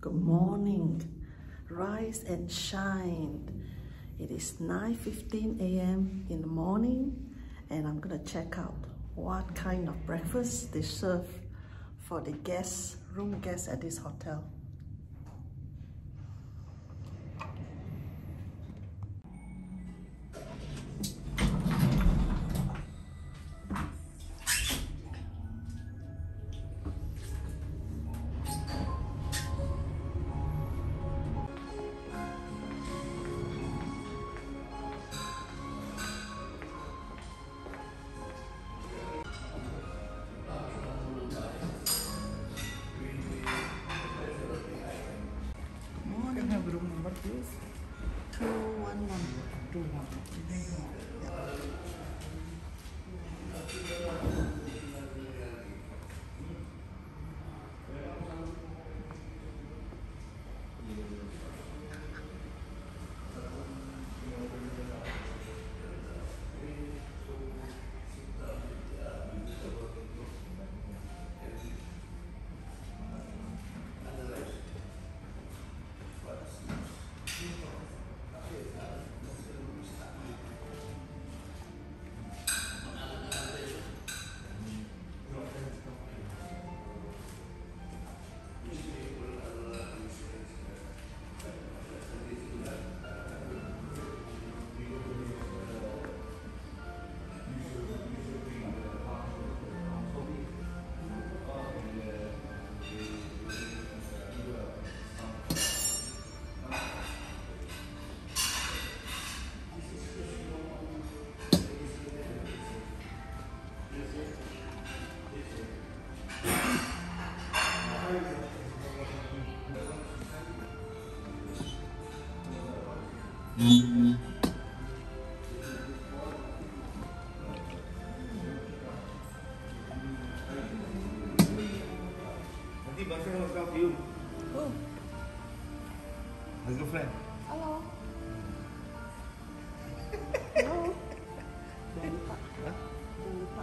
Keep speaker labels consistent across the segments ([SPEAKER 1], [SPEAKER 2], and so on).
[SPEAKER 1] Good morning. Rise and shine. It is 9:15 a.m. in the morning, and I'm gonna check out what kind of breakfast they serve for the guests, room guests at this hotel. Room number please. 21121.
[SPEAKER 2] Nanti bangsa nak kau view.
[SPEAKER 1] Oh.
[SPEAKER 2] Let's go, friend.
[SPEAKER 1] Hello. Hello. Jangan lupa.
[SPEAKER 2] Hah?
[SPEAKER 1] Jangan lupa.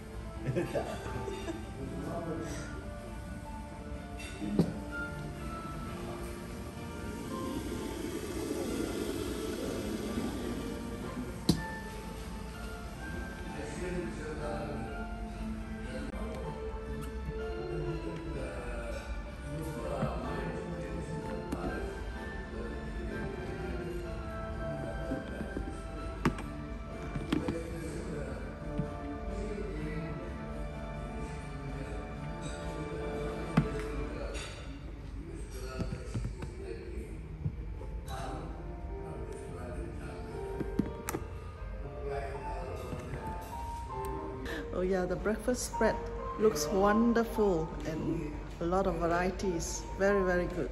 [SPEAKER 1] Oh yeah, the breakfast spread looks wonderful and a lot of varieties. Very, very good.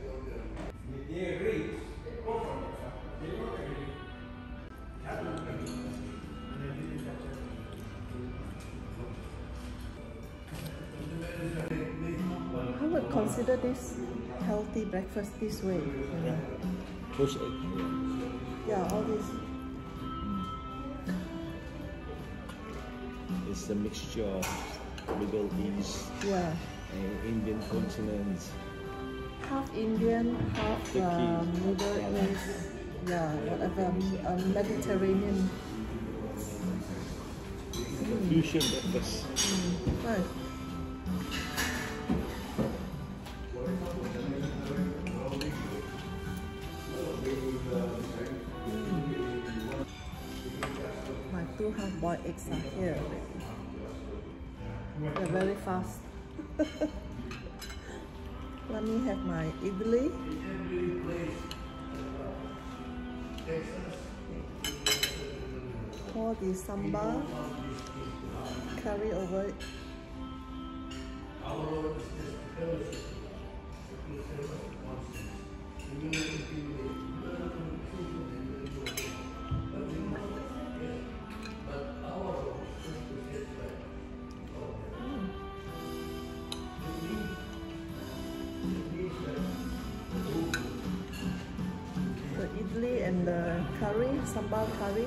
[SPEAKER 1] I would consider this healthy breakfast this way.
[SPEAKER 2] Yeah. Poached egg.
[SPEAKER 1] Yeah, all this.
[SPEAKER 2] It's a mixture of Middle East
[SPEAKER 1] Yeah.
[SPEAKER 2] and Indian continent.
[SPEAKER 1] Half Indian, half Middle East, yeah, whatever, Mediterranean.
[SPEAKER 2] Fusion breakfast.
[SPEAKER 1] Right. My 2 half-boiled eggs are here already. They're very fast. Let me have my idli. Pour the sambar curry over it. The idli and the curry, sambar curry.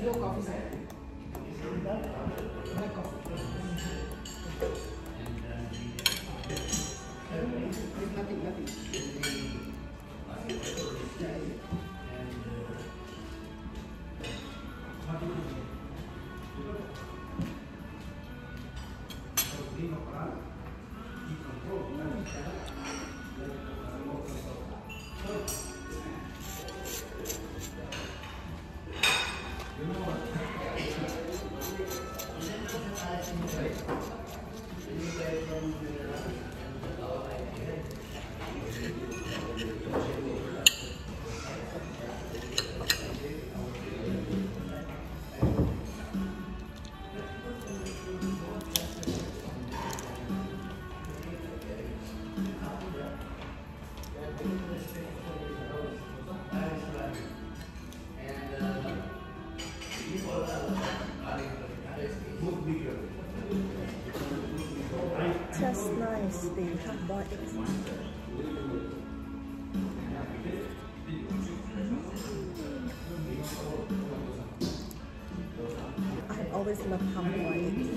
[SPEAKER 1] Just nice, the hard-boiled eggs. I always love hard-boiled eggs.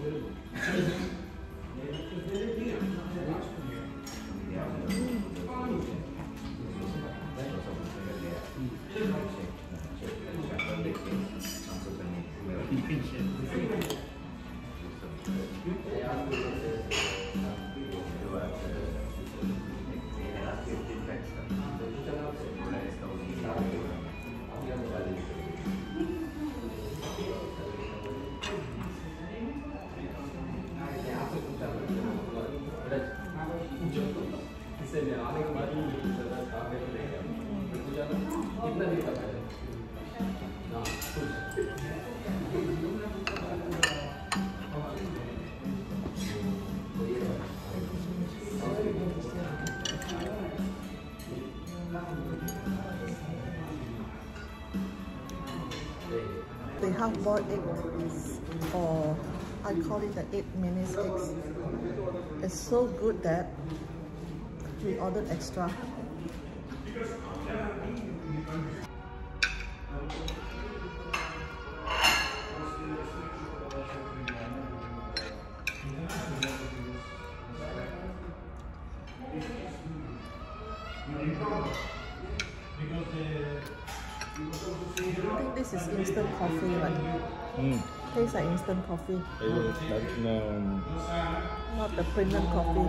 [SPEAKER 1] The half-boiled egg is, or I call it the 8-minute eggs. It's so good that we ordered extra. I think this is instant coffee, right? Tastes like instant coffee. Not the premium coffee.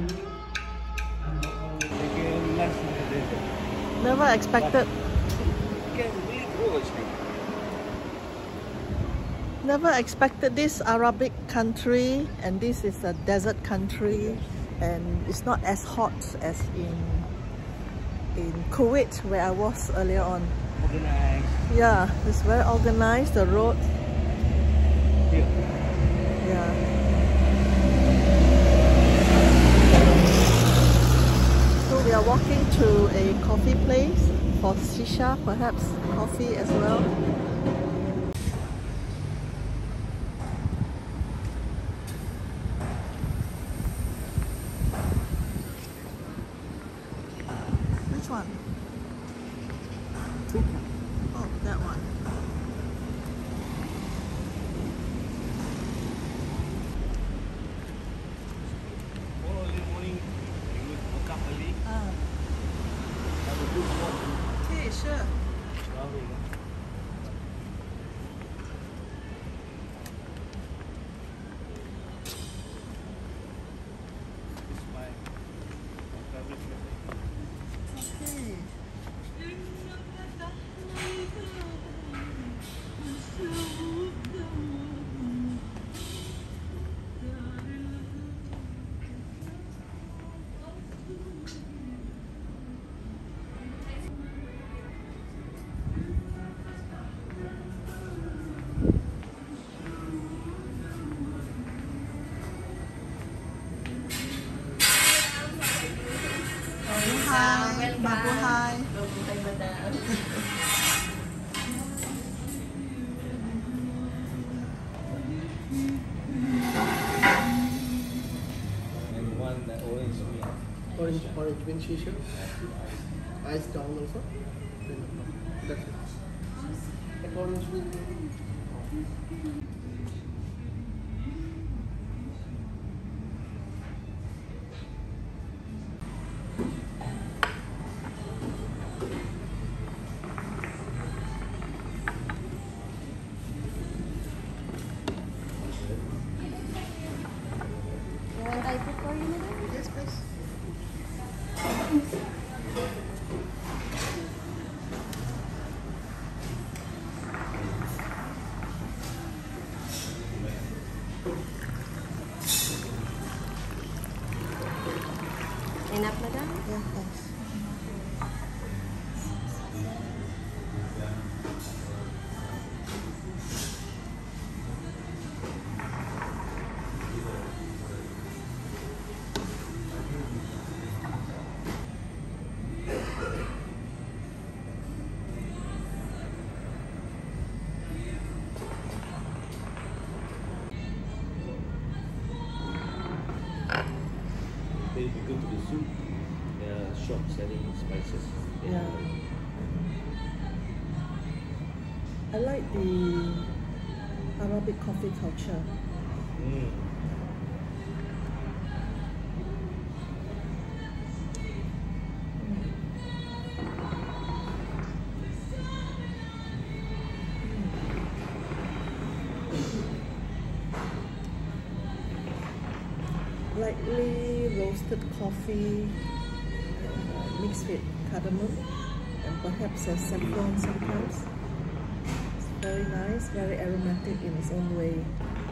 [SPEAKER 1] Never expected. Never expected this Arabic country, and this is a desert country, and it's not as hot as in Kuwait where I was earlier on.
[SPEAKER 2] Organized.
[SPEAKER 1] Yeah, it's very organized, the road. Yeah. So we are walking to a coffee place for Shisha, perhaps coffee as well. Which one? Oh, that one.
[SPEAKER 2] Early morning, you would wake up early. Have a good walk.
[SPEAKER 1] Okay, sure.
[SPEAKER 2] This is my favorite cafe.
[SPEAKER 1] Okay. Hi, Babu, hi.
[SPEAKER 2] And one orange beer.
[SPEAKER 3] Orange bean shisha. Ice down also. That's it. want I cook for you, madam?
[SPEAKER 1] Yes, please.
[SPEAKER 3] Enough, madam?
[SPEAKER 1] Yeah, thanks.
[SPEAKER 2] Then if you go to the soup, there are shops selling spices.
[SPEAKER 1] Yeah. I like the Arabic coffee culture.
[SPEAKER 2] Mm.
[SPEAKER 1] Lightly roasted coffee mixed with cardamom and perhaps a saffron sometimes. It's very nice, very aromatic in its own way.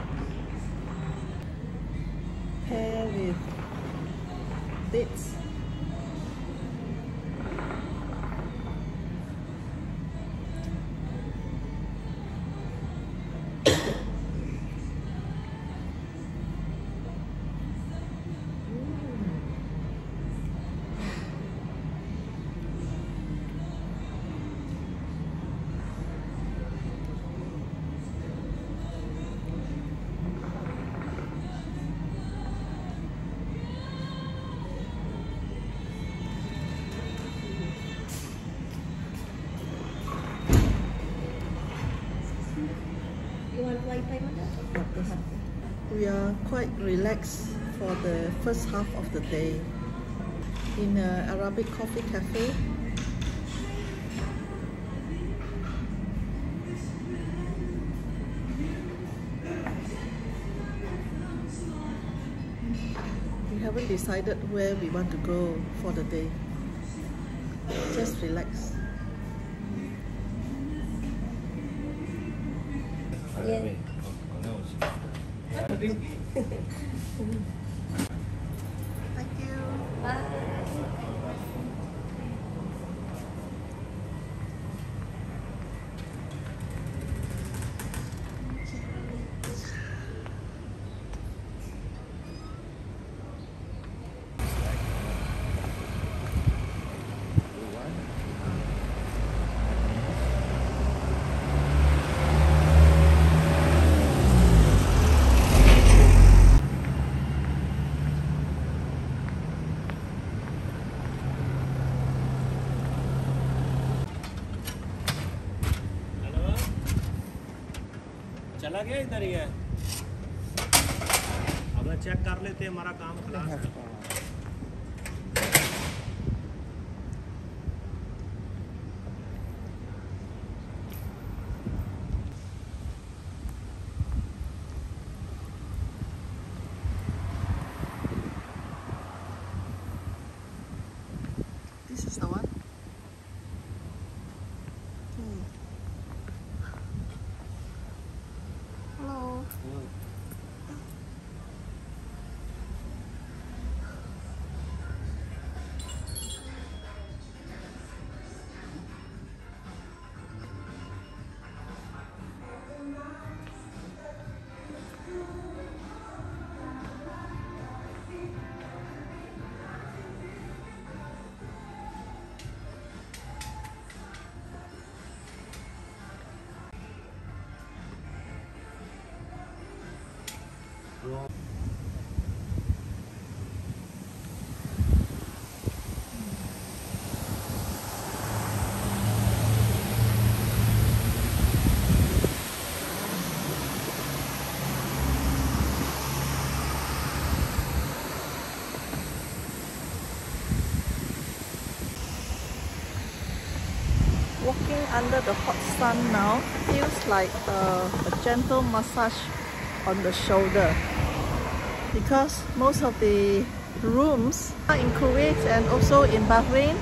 [SPEAKER 1] Pair with dates.
[SPEAKER 3] You want Wi-Fi, madam?
[SPEAKER 1] We are quite relaxed for the first half of the day in an Arabic coffee cafe. We haven't decided where we want to go for the day. Just relax.
[SPEAKER 3] Yeah.
[SPEAKER 1] Thank you.
[SPEAKER 3] Bye.
[SPEAKER 2] चला गया इधर ही है अब check कर लेते हैं हमारा काम खलास है
[SPEAKER 1] This is the one. Hello. under the hot sun now. Feels like a gentle massage on the shoulder. Because most of the rooms in Kuwait and also in Bahrain,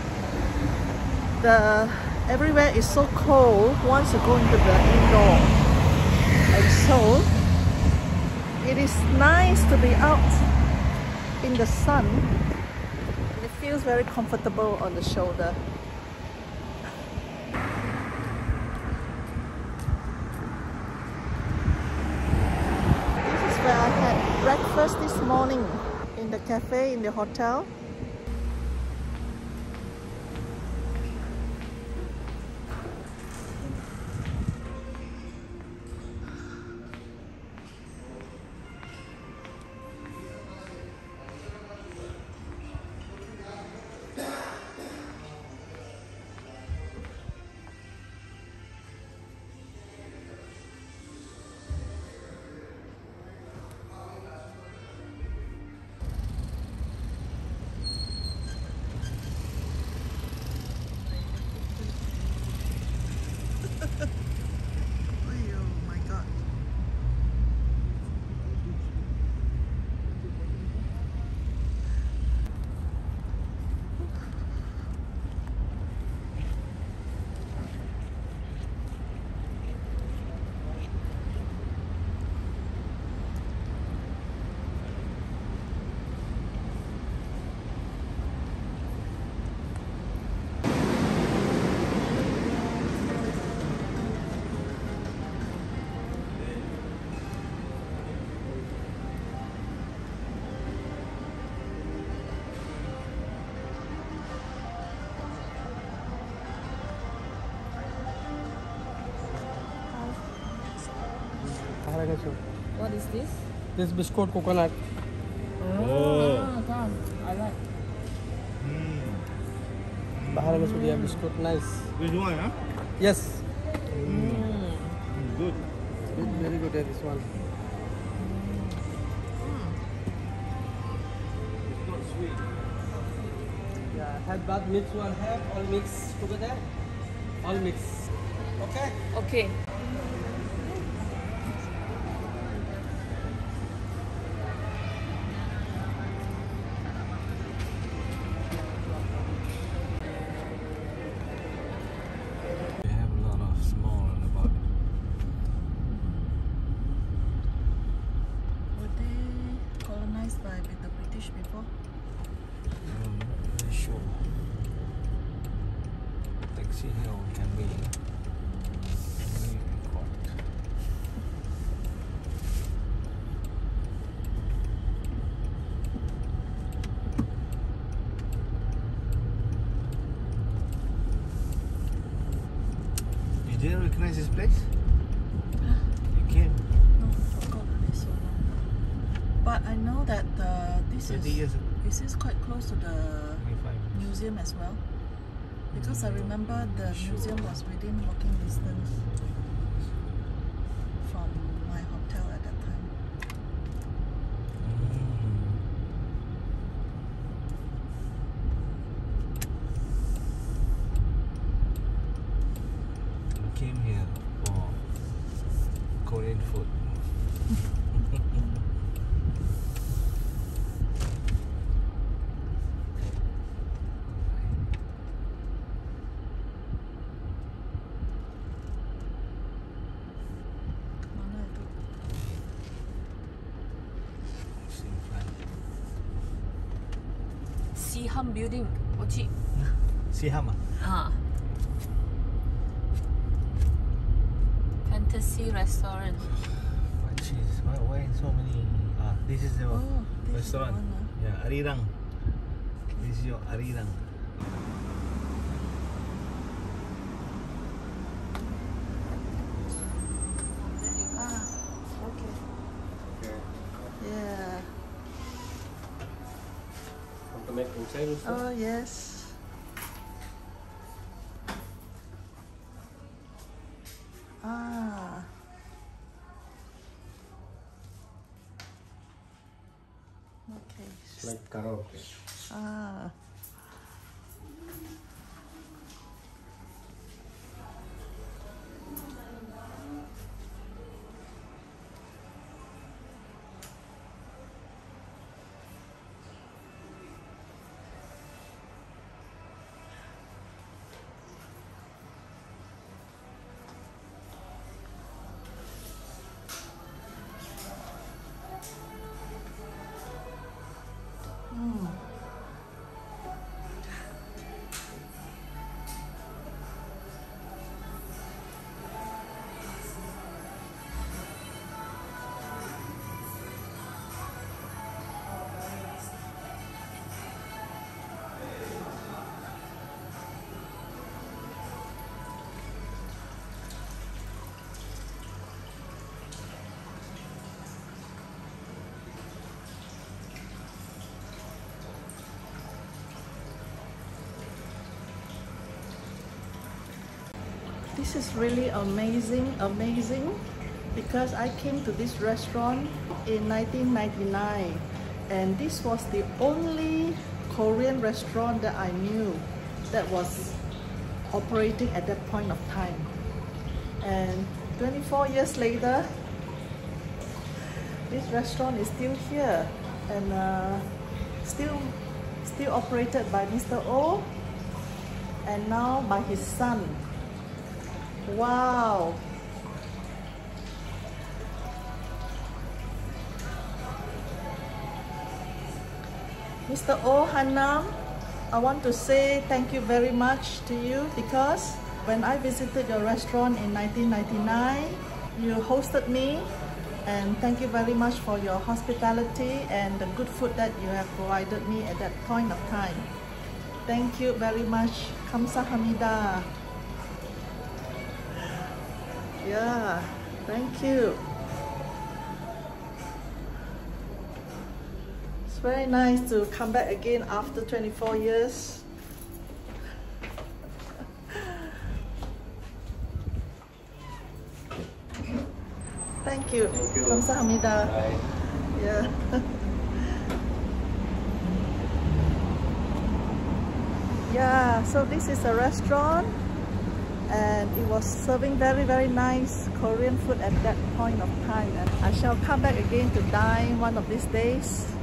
[SPEAKER 1] everywhere is so cold once you go into the indoor. And so it is nice to be out in the sun. It feels very comfortable on the shoulder. This is where I had breakfast this morning, in the cafe in the hotel. Oh my God.
[SPEAKER 4] What is this?
[SPEAKER 2] This biscuit coconut.
[SPEAKER 4] Oh, God, I like.
[SPEAKER 2] Bahrain biscuit, nice.
[SPEAKER 5] Which one, huh?
[SPEAKER 2] Yes.
[SPEAKER 5] Good.
[SPEAKER 2] Good, very good at this one.
[SPEAKER 5] It's not sweet.
[SPEAKER 2] Yeah, have that mix one, have all mix together. All mix. Okay?
[SPEAKER 4] Okay.
[SPEAKER 5] They have a lot of small about it.
[SPEAKER 1] Were they colonized by the British before?
[SPEAKER 5] I'm not really sure. Taxi Hill can be really important. You didn't recognize this place? You came
[SPEAKER 1] No, I forgot. It's so long. But I know that this
[SPEAKER 5] 20 years ago.
[SPEAKER 1] this is quite close to the
[SPEAKER 5] 25 years.
[SPEAKER 1] museum as well. Because I remember the
[SPEAKER 5] Sure.
[SPEAKER 1] museum was within walking distance from my hotel at that time.
[SPEAKER 5] We came here for Korean food.
[SPEAKER 1] Mana itu?
[SPEAKER 5] Same flight.
[SPEAKER 4] Siham building. Ochi.
[SPEAKER 5] Siham ah?
[SPEAKER 4] Ah. Fantasy restaurant.
[SPEAKER 5] What cheese? Why so many? This is your
[SPEAKER 1] Oh, this is the
[SPEAKER 5] restaurant.
[SPEAKER 1] one,
[SPEAKER 5] Yeah, Arirang. This is your Arirang.
[SPEAKER 1] Ah, okay. Yeah.
[SPEAKER 2] Want to make inside also?
[SPEAKER 1] Oh, yes. Ah. Okay.
[SPEAKER 2] It's like karaoke.
[SPEAKER 1] Ah. This is really amazing because I came to this restaurant in 1999 and this was the only Korean restaurant that I knew that was operating at that point of time. And 24 years later, this restaurant is still here and still operated by Mr. Oh and now by his son. Wow! Mr. Oh Hanam, I want to say thank you very much to you because when I visited your restaurant in 1999, you hosted me, and thank you very much for your hospitality and the good food that you have provided me at that point of time. Thank you very much. 감사합니다. Yeah, thank you. It's very nice to come back again after 24 years. Thank you. 감사합니다. Yeah. Yeah, so this is a restaurant and it was serving very nice Korean food at that point of time, and I shall come back again to dine one of these days.